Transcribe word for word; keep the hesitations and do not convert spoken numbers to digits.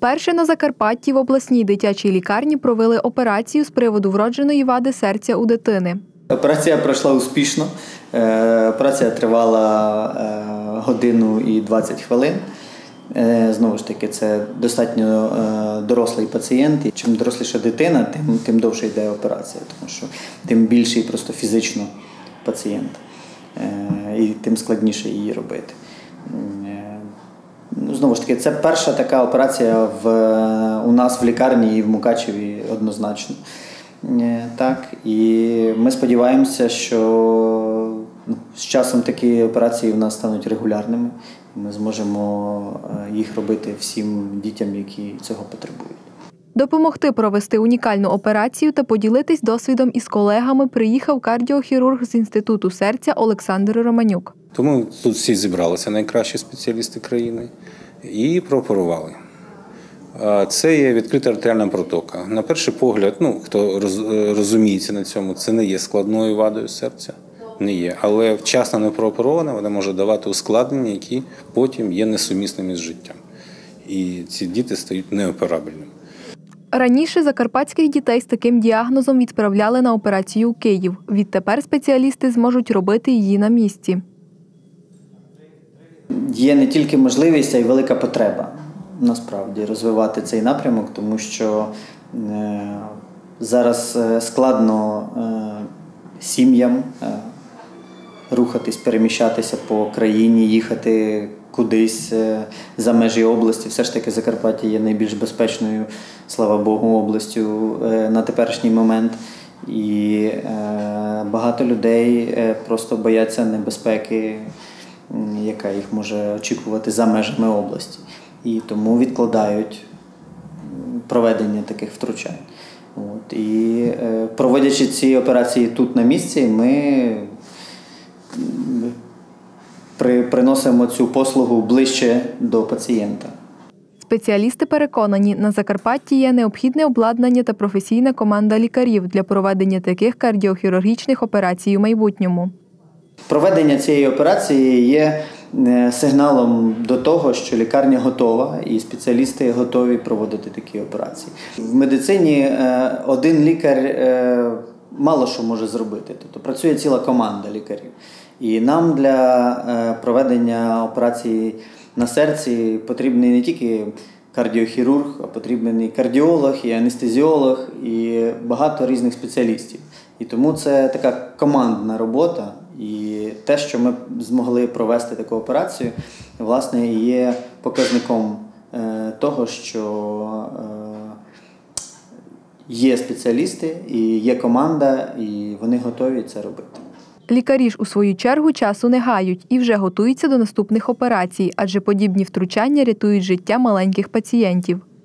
Уперше на Закарпатті в обласній дитячій лікарні провели операцію з приводу вродженої вади серця у дитини. Операція пройшла успішно. Операція тривала годину і двадцять хвилин. Знову ж таки, це достатньо дорослий пацієнт. Чим доросліша дитина, тим, тим довше йде операція, тому що тим більший просто фізично пацієнт. І тим складніше її робити. Знову ж таки, це перша така операція в, у нас в лікарні і в Мукачеві однозначно. Так, і ми сподіваємося, що ну, з часом такі операції в нас стануть регулярними. Ми зможемо їх робити всім дітям, які цього потребують. Допомогти провести унікальну операцію та поділитись досвідом із колегами приїхав кардіохірург з Інституту серця Олександр Романюк. Тому тут всі зібралися найкращі спеціалісти країни і прооперували. Це є відкрита артеріальна протока. На перший погляд, ну, хто розуміється на цьому, це не є складною вадою серця. Не є. Але вчасно не прооперована, вона може давати ускладнення, які потім є несумісними з життям. І ці діти стають неоперабельними. Раніше закарпатських дітей з таким діагнозом відправляли на операцію у Київ. Відтепер спеціалісти зможуть робити її на місці. Є не тільки можливість, а й велика потреба, насправді, розвивати цей напрямок, тому що е, зараз складно е, сім'ям е, рухатись, переміщатися по країні, їхати кудись е, за межі області. Все ж таки Закарпаття є найбільш безпечною, слава Богу, областю е, на теперішній момент. І е, багато людей е, просто бояться небезпеки, яка їх може очікувати за межами області. І тому відкладають проведення таких втручань. От. І е, проводячи ці операції тут на місці, ми при, приносимо цю послугу ближче до пацієнта. Спеціалісти переконані, на Закарпатті є необхідне обладнання та професійна команда лікарів для проведення таких кардіохірургічних операцій у майбутньому. Проведення цієї операції є сигналом до того, що лікарня готова і спеціалісти готові проводити такі операції. В медицині один лікар мало що може зробити, тобто працює ціла команда лікарів. І нам для проведення операції на серці потрібний не тільки кардіохірург, а потрібен і кардіолог, і анестезіолог, і багато різних спеціалістів. І тому це така командна робота. І те, що ми змогли провести таку операцію, власне, є показником того, що є спеціалісти, і є команда, і вони готові це робити. Лікарі ж у свою чергу часу не гають і вже готуються до наступних операцій, адже подібні втручання рятують життя маленьких пацієнтів.